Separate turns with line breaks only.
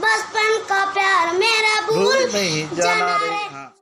बचपन का प्यार मेरा भूल
नहीं
जाना
जाना
रे।
रे। हाँ।